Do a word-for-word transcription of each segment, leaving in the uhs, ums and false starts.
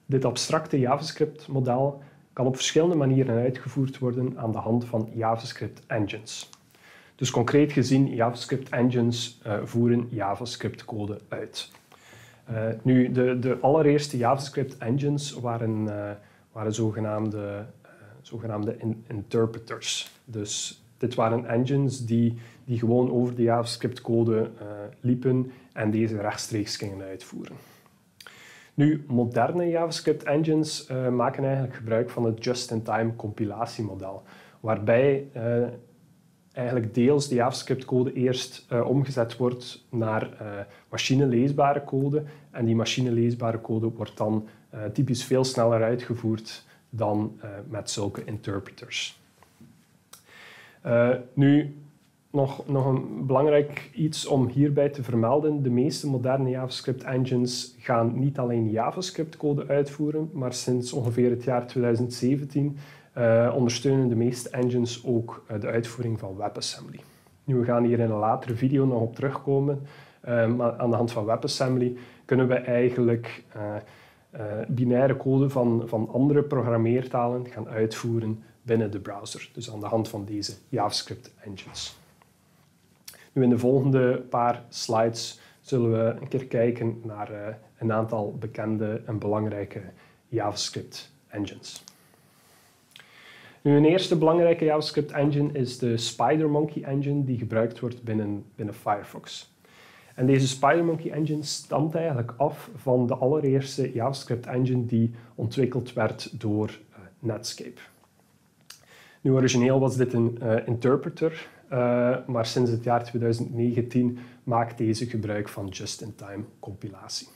Dit abstracte JavaScript-model kan op verschillende manieren uitgevoerd worden aan de hand van JavaScript-engines. Dus concreet gezien, JavaScript-engines uh, voeren JavaScript-code uit. Uh, nu, de, de allereerste JavaScript-engines waren, uh, waren zogenaamde, uh, zogenaamde in, interpreters. Dus dit waren engines die, die gewoon over de JavaScript-code uh, liepen en deze rechtstreeks gingen uitvoeren. Nu, moderne JavaScript-engines uh, maken eigenlijk gebruik van het just-in-time compilatiemodel, waarbij uh, eigenlijk deels de JavaScript-code eerst uh, omgezet wordt naar uh, machineleesbare code en die machineleesbare code wordt dan uh, typisch veel sneller uitgevoerd dan uh, met zulke interpreters. Uh, nu, nog, nog een belangrijk iets om hierbij te vermelden. De meeste moderne JavaScript-engines gaan niet alleen JavaScript-code uitvoeren, maar sinds ongeveer het jaar twintig zeventien uh, ondersteunen de meeste engines ook uh, de uitvoering van WebAssembly. Nu, we gaan hier in een latere video nog op terugkomen, uh, maar aan de hand van WebAssembly kunnen we eigenlijk uh, uh, binaire code van, van andere programmeertalen gaan uitvoeren binnen de browser, dus aan de hand van deze JavaScript-engines. Nu, in de volgende paar slides zullen we een keer kijken naar uh, een aantal bekende en belangrijke JavaScript-engines. Nu, een eerste belangrijke JavaScript-engine is de SpiderMonkey engine die gebruikt wordt binnen, binnen Firefox. En deze SpiderMonkey engine stamt eigenlijk af van de allereerste JavaScript-engine die ontwikkeld werd door uh, Netscape. Nu, origineel was dit een uh, interpreter, uh, maar sinds het jaar twintig negentien maakt deze gebruik van just-in-time compilatie.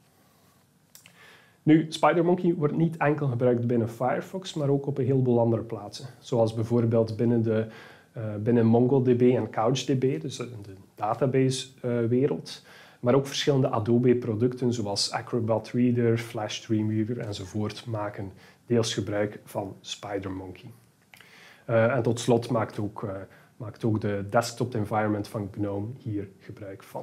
Nu, SpiderMonkey wordt niet enkel gebruikt binnen Firefox, maar ook op een heleboel andere plaatsen. Zoals bijvoorbeeld binnen, de, uh, binnen MongoDB en CouchDB, dus in de database-wereld. Uh, maar ook verschillende Adobe-producten zoals Acrobat Reader, Flash Dreamweaver enzovoort maken deels gebruik van SpiderMonkey. Uh, en tot slot maakt ook, uh, maakt ook de desktop environment van GNOME hier gebruik van.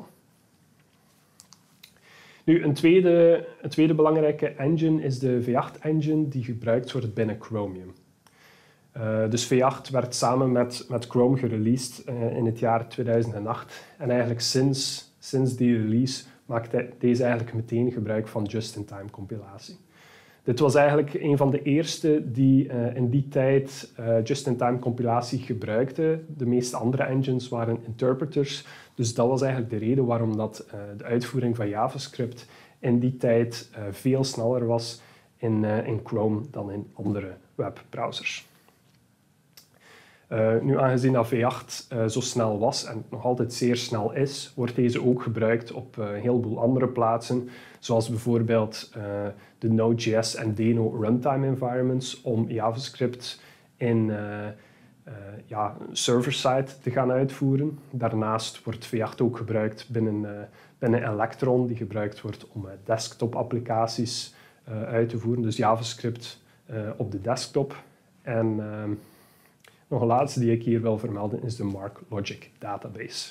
Nu, een tweede, een tweede belangrijke engine is de V acht engine die gebruikt wordt binnen Chromium. Uh, dus V acht werd samen met, met Chrome gereleased uh, in het jaar tweeduizend acht. En eigenlijk sinds, sinds die release maakt deze eigenlijk meteen gebruik van just-in-time compilatie. Dit was eigenlijk een van de eerste die uh, in die tijd uh, just-in-time compilatie gebruikte. De meeste andere engines waren interpreters. Dus dat was eigenlijk de reden waarom dat, uh, de uitvoering van JavaScript in die tijd uh, veel sneller was in, uh, in Chrome dan in andere webbrowsers. Uh, nu, aangezien dat V acht uh, zo snel was en nog altijd zeer snel is, wordt deze ook gebruikt op uh, een heleboel andere plaatsen, zoals bijvoorbeeld uh, de Node.js en Deno runtime environments om JavaScript in uh, uh, ja, server-side te gaan uitvoeren. Daarnaast wordt V acht ook gebruikt binnen, uh, binnen Electron, die gebruikt wordt om uh, desktop-applicaties uh, uit te voeren, dus JavaScript uh, op de desktop. En, uh, Nog een laatste die ik hier wil vermelden is de MarkLogic database.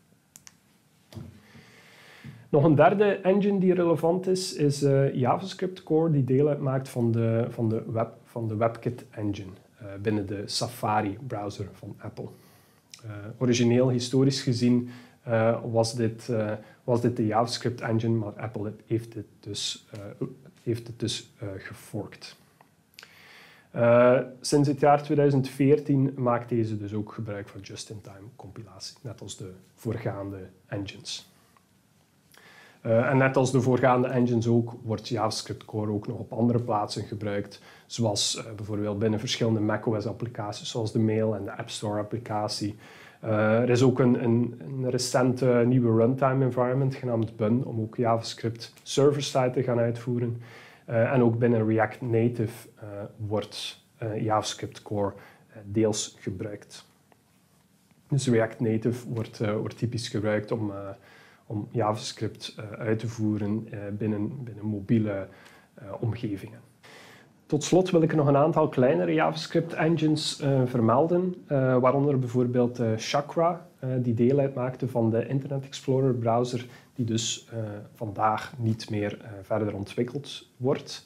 Nog een derde engine die relevant is, is uh, JavaScript Core, die deel uitmaakt van de, van de, web, van de WebKit engine uh, binnen de Safari browser van Apple. Uh, origineel, historisch gezien, uh, was, dit, uh, was dit de JavaScript engine, maar Apple heeft het dus, uh, heeft het dus uh, geforkt. Uh, sinds het jaar tweeduizend veertien maakt deze dus ook gebruik van just-in-time compilatie, net als de voorgaande engines. Uh, en net als de voorgaande engines ook, wordt JavaScript Core ook nog op andere plaatsen gebruikt, zoals uh, bijvoorbeeld binnen verschillende macOS-applicaties, zoals de Mail en de App Store-applicatie. Uh, er is ook een, een, een recente nieuwe runtime environment genaamd Bun, om ook JavaScript server-side te gaan uitvoeren. Uh, en ook binnen React Native uh, wordt uh, JavaScript Core uh, deels gebruikt. Dus React Native wordt, uh, wordt typisch gebruikt om, uh, om JavaScript uh, uit te voeren uh, binnen, binnen mobiele uh, omgevingen. Tot slot wil ik nog een aantal kleinere JavaScript engines uh, vermelden, uh, waaronder bijvoorbeeld uh, Chakra, uh, die deel uitmaakte van de Internet Explorer browser, die dus uh, vandaag niet meer uh, verder ontwikkeld wordt.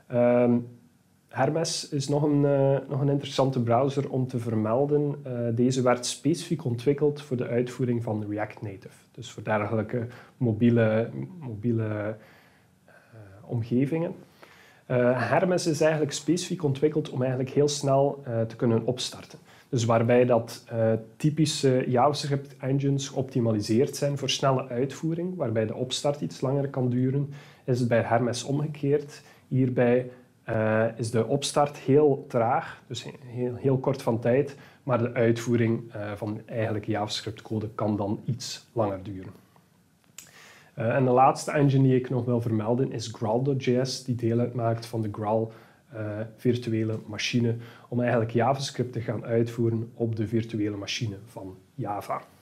Um, Hermes is nog een, uh, nog een interessante browser om te vermelden. Uh, deze werd specifiek ontwikkeld voor de uitvoering van React Native. Dus voor dergelijke mobiele, mobiele uh, omgevingen. Uh, Hermes is eigenlijk specifiek ontwikkeld om eigenlijk heel snel uh, te kunnen opstarten. Dus waarbij dat uh, typische JavaScript engines geoptimaliseerd zijn voor snelle uitvoering, waarbij de opstart iets langer kan duren, is het bij Hermes omgekeerd. Hierbij uh, is de opstart heel traag, dus heel, heel kort van tijd, maar de uitvoering uh, van eigenlijk JavaScript-code kan dan iets langer duren. Uh, en de laatste engine die ik nog wil vermelden is Graal.js, die deel uitmaakt van de Graal uh, virtuele machine, om eigenlijk JavaScript te gaan uitvoeren op de virtuele machine van Java.